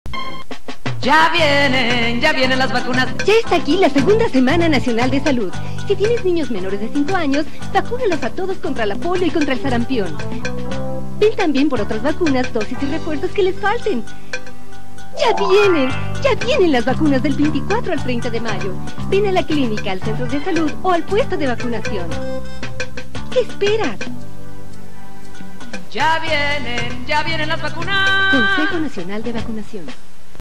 Ya vienen las vacunas. Ya está aquí la segunda Semana Nacional de Salud. Si tienes niños menores de 5 años, vacúnalos a todos contra la polio y contra el sarampión. Ven también por otras vacunas, dosis y refuerzos que les falten. Ya vienen las vacunas del 24 al 30 de mayo. Ven a la clínica, al centro de salud o al puesto de vacunación. ¿Qué esperas? Ya vienen las vacunas. Consejo Nacional de Vacunación.